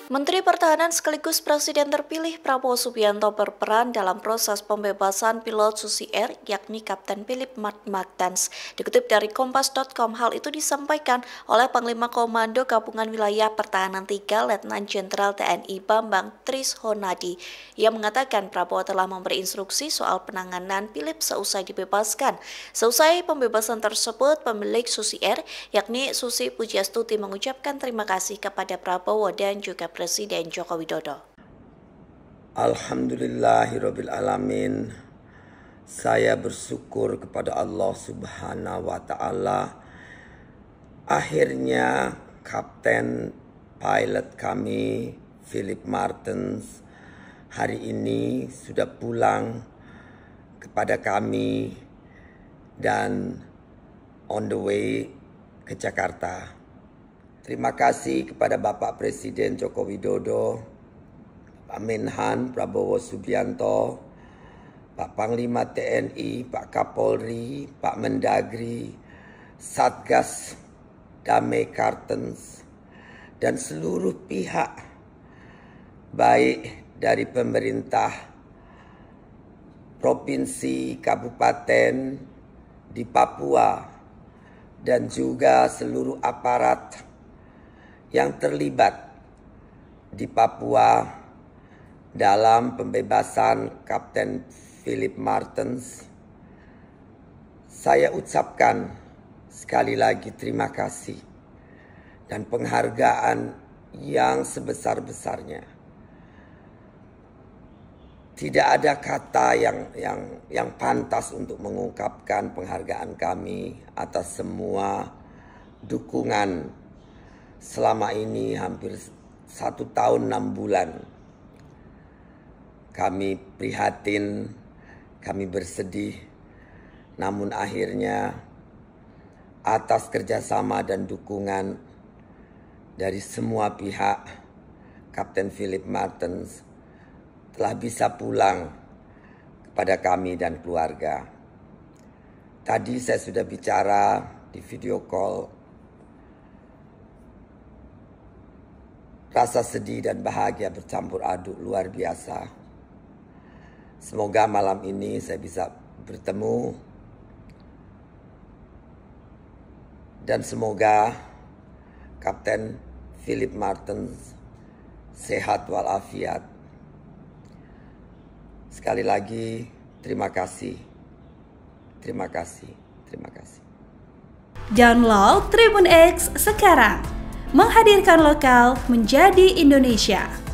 Menteri Pertahanan sekaligus Presiden terpilih Prabowo Subianto berperan dalam proses pembebasan pilot Susi Air, yakni Kapten Philip Martens. Dikutip dari Kompas.com, hal itu disampaikan oleh Panglima Komando Gabungan Wilayah Pertahanan 3 Letnan Jenderal TNI Bambang Trisonadi. Ia mengatakan Prabowo telah memberi instruksi soal penanganan Philip seusai dibebaskan. Seusai pembebasan tersebut, pemilik Susi Air, yakni Susi Pujiastuti, mengucapkan terima kasih kepada Prabowo dan juga Presiden Joko Widodo. Alhamdulillahirabbil alamin. Saya bersyukur kepada Allah Subhanahu wa taala. Akhirnya kapten pilot kami Philip Martens hari ini sudah pulang kepada kami dan on the way ke Jakarta. Terima kasih kepada Bapak Presiden Joko Widodo, Pak Menhan Prabowo Subianto, Pak Panglima TNI, Pak Kapolri, Pak Mendagri, Satgas Damai Kartens, dan seluruh pihak baik dari pemerintah provinsi, kabupaten di Papua, dan juga seluruh aparat yang terlibat di Papua dalam pembebasan Kapten Philip Martens. Saya ucapkan sekali lagi terima kasih dan penghargaan yang sebesar-besarnya. Tidak ada kata yang pantas untuk mengungkapkan penghargaan kami atas semua dukungan selama ini hampir 1 tahun 6 bulan. Kami prihatin, kami bersedih, namun akhirnya atas kerjasama dan dukungan dari semua pihak, Kapten Philip Martens telah bisa pulang kepada kami dan keluarga. Tadi saya sudah bicara di video call. Rasa sedih dan bahagia bercampur aduk luar biasa. Semoga malam ini saya bisa bertemu dan semoga Kapten Philip Martens sehat walafiat. Sekali lagi terima kasih. Terima kasih. Terima kasih. Download Tribun X sekarang. Menghadirkan lokal menjadi Indonesia.